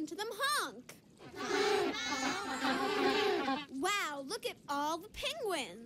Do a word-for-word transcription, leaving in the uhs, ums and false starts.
listen to them honk. Wow, look at all the penguins.